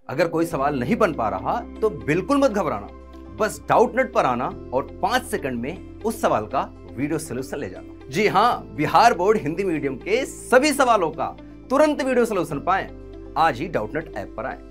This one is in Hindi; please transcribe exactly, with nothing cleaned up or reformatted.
अगर कोई सवाल नहीं बन पा रहा तो बिल्कुल मत घबराना, बस डाउटनेट पर आना और पांच सेकंड में उस सवाल का वीडियो सोल्यूशन ले जाना। जी हाँ, बिहार बोर्ड हिंदी मीडियम के सभी सवालों का तुरंत वीडियो सोल्यूशन पाएं, आज ही डाउटनेट ऐप पर आएं।